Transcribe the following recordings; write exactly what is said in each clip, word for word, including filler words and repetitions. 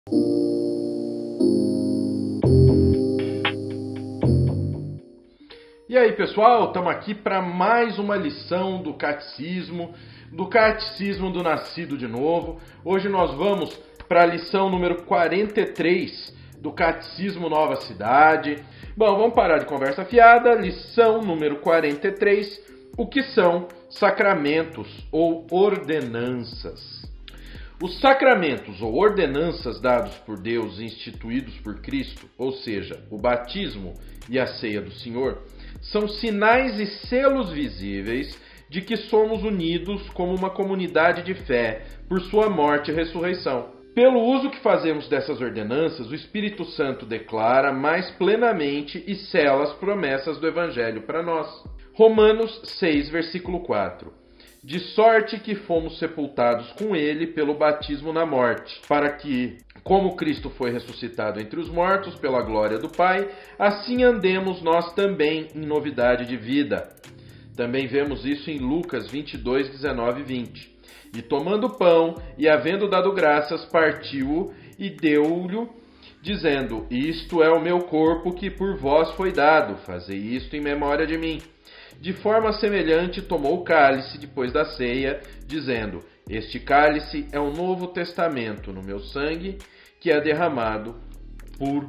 E aí, pessoal, estamos aqui para mais uma lição do Catecismo, do Catecismo do Nascido de Novo. Hoje nós vamos para a lição número quarenta e três do Catecismo Nova Cidade. Bom, vamos parar de conversa fiada. Lição número quarenta e três, o que são sacramentos ou ordenanças? Os sacramentos ou ordenanças dados por Deus e instituídos por Cristo, ou seja, o batismo e a ceia do Senhor, são sinais e selos visíveis de que somos unidos como uma comunidade de fé por sua morte e ressurreição. Pelo uso que fazemos dessas ordenanças, o Espírito Santo declara mais plenamente e sela as promessas do Evangelho para nós. Romanos seis, versículo quatro. De sorte que fomos sepultados com ele pelo batismo na morte, para que, como Cristo foi ressuscitado entre os mortos pela glória do Pai, assim andemos nós também em novidade de vida. Também vemos isso em Lucas vinte e dois, dezenove e vinte. E tomando o pão, e havendo dado graças, partiu-o e deu-lhe, dizendo: Isto é o meu corpo que por vós foi dado, fazei isto em memória de mim. De forma semelhante tomou o cálice depois da ceia, dizendo: Este cálice é o novo testamento no meu sangue, que é derramado por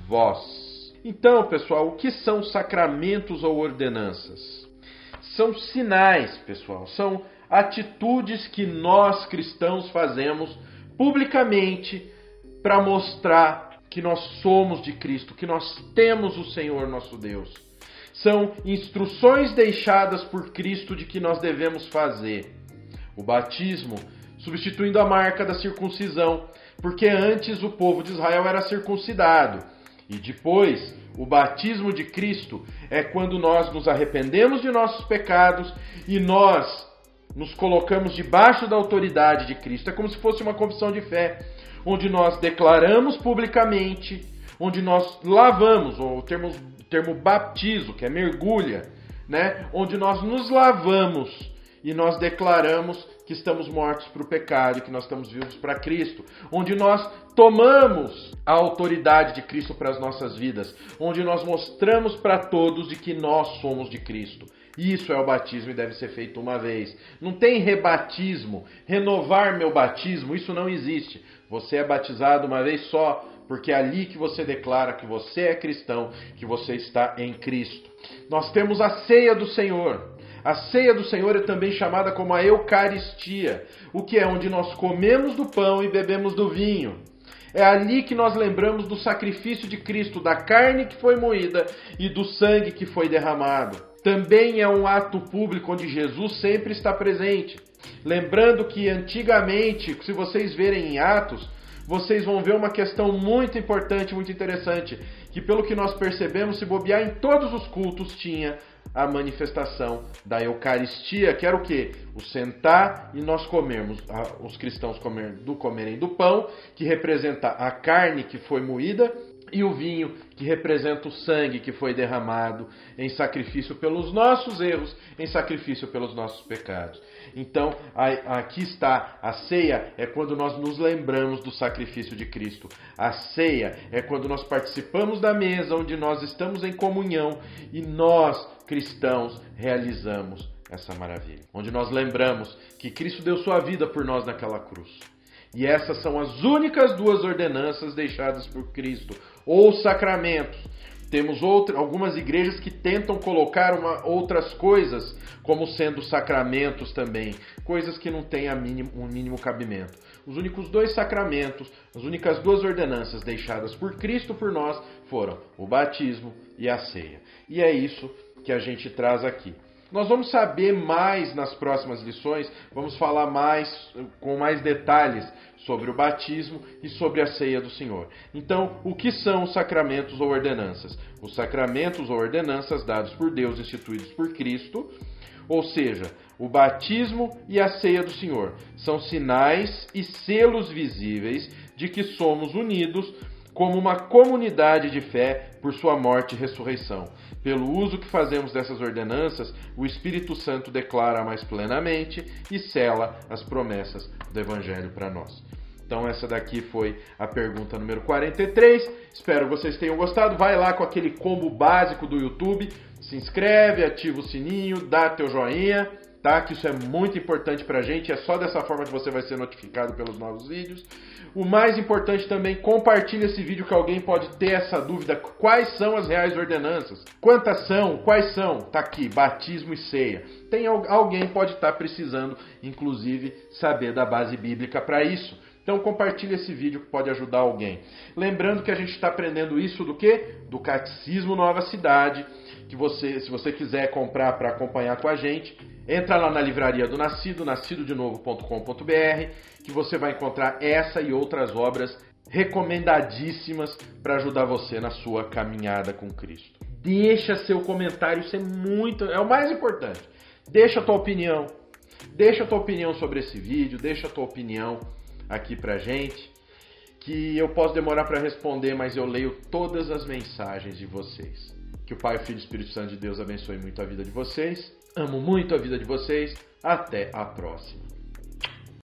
vós. Então, pessoal, o que são sacramentos ou ordenanças? São sinais, pessoal, são atitudes que nós cristãos fazemos publicamente para mostrar que nós somos de Cristo, que nós temos o Senhor nosso Deus. São instruções deixadas por Cristo de que nós devemos fazer. O batismo, substituindo a marca da circuncisão, porque antes o povo de Israel era circuncidado. E depois, o batismo de Cristo é quando nós nos arrependemos de nossos pecados e nós nos colocamos debaixo da autoridade de Cristo. É como se fosse uma confissão de fé, onde nós declaramos publicamente, onde nós lavamos, ou o termo, termo baptizo, que é mergulha, né? Onde nós nos lavamos e nós declaramos que estamos mortos para o pecado e que nós estamos vivos para Cristo. Onde nós tomamos a autoridade de Cristo para as nossas vidas. Onde nós mostramos para todos de que nós somos de Cristo. Isso é o batismo e deve ser feito uma vez. Não tem rebatismo, renovar meu batismo, isso não existe. Você é batizado uma vez só, porque é ali que você declara que você é cristão, que você está em Cristo. Nós temos a ceia do Senhor. A ceia do Senhor é também chamada como a Eucaristia, o que é onde nós comemos do pão e bebemos do vinho. É ali que nós lembramos do sacrifício de Cristo, da carne que foi moída e do sangue que foi derramado. Também é um ato público onde Jesus sempre está presente. Lembrando que antigamente, se vocês verem em Atos, vocês vão ver uma questão muito importante, muito interessante, que pelo que nós percebemos, se bobear em todos os cultos, tinha a manifestação da Eucaristia, que era o quê? O sentar e nós comermos, os cristãos comer, do comerem do pão, que representa a carne que foi moída, e o vinho, que representa o sangue que foi derramado em sacrifício pelos nossos erros, em sacrifício pelos nossos pecados. Então, aqui está, a ceia é quando nós nos lembramos do sacrifício de Cristo. A ceia é quando nós participamos da mesa, onde nós estamos em comunhão e nós, cristãos, realizamos essa maravilha. Onde nós lembramos que Cristo deu sua vida por nós naquela cruz. E essas são as únicas duas ordenanças deixadas por Cristo, ou sacramentos. Temos outra, algumas igrejas que tentam colocar uma, outras coisas como sendo sacramentos também, coisas que não têm a mínimo, um mínimo cabimento. Os únicos dois sacramentos, as únicas duas ordenanças deixadas por Cristo por nós foram o batismo e a ceia. E é isso que a gente traz aqui. Nós vamos saber mais nas próximas lições, vamos falar mais, com mais detalhes sobre o batismo e sobre a ceia do Senhor. Então, o que são os sacramentos ou ordenanças? Os sacramentos ou ordenanças dados por Deus, instituídos por Cristo, ou seja, o batismo e a ceia do Senhor, são sinais e selos visíveis de que somos unidos como uma comunidade de fé por sua morte e ressurreição. Pelo uso que fazemos dessas ordenanças, o Espírito Santo declara mais plenamente e sela as promessas do Evangelho para nós. Então essa daqui foi a pergunta número quarenta e três. Espero que vocês tenham gostado. Vai lá com aquele combo básico do YouTube. Se inscreve, ativa o sininho, dá teu joinha, tá? Que isso é muito importante pra gente. É só dessa forma que você vai ser notificado pelos novos vídeos. O mais importante também, compartilha esse vídeo que alguém pode ter essa dúvida. Quais são as reais ordenanças? Quantas são? Quais são? Tá aqui, batismo e ceia. Tem alguém pode estar precisando, inclusive, saber da base bíblica para isso. Então compartilha esse vídeo que pode ajudar alguém. Lembrando que a gente está aprendendo isso do quê? Do Catecismo Nova Cidade, que você, se você quiser comprar para acompanhar com a gente, entra lá na livraria do Nascido, nascido de novo ponto com ponto b r, que você vai encontrar essa e outras obras recomendadíssimas para ajudar você na sua caminhada com Cristo. Deixa seu comentário, isso é muito, é o mais importante. Deixa a tua opinião, deixa a tua opinião sobre esse vídeo, deixa a tua opinião aqui pra gente, que eu posso demorar para responder, mas eu leio todas as mensagens de vocês. Que o Pai, o Filho e o Espírito Santo de Deus abençoe muito a vida de vocês. Amo muito a vida de vocês. Até a próxima.